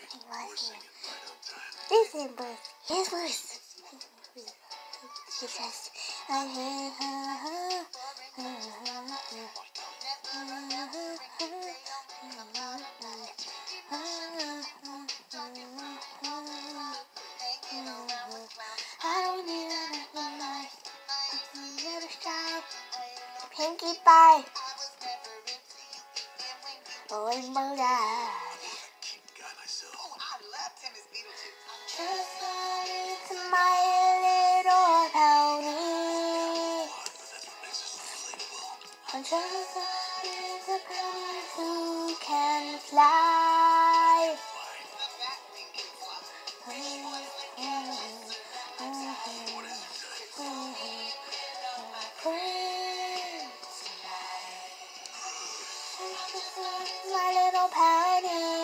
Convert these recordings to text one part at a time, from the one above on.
Listen, but his voice. He says, I hear her. I don't need anything nice. Never shy. Pinkie Pie. Rainbow Dash. It's My Little Pony. Just a pony who can fly. My Little Pony.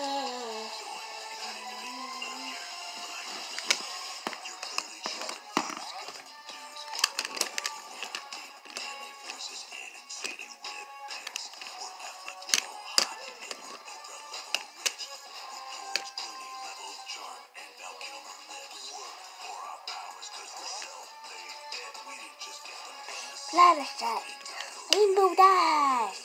Fluttershy, Rainbow Dash.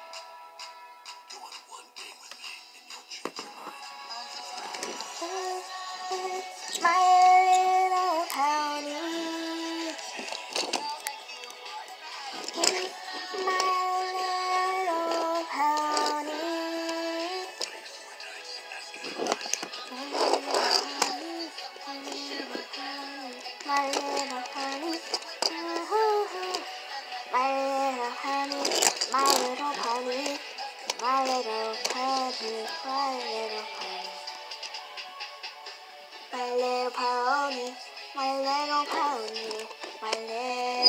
My Little Pony. My Little Pony. My Little Pony. My Little Pony. My Little Pony. My Little Pony. My Little Pony. My Little Pony. My Little Pony. My Little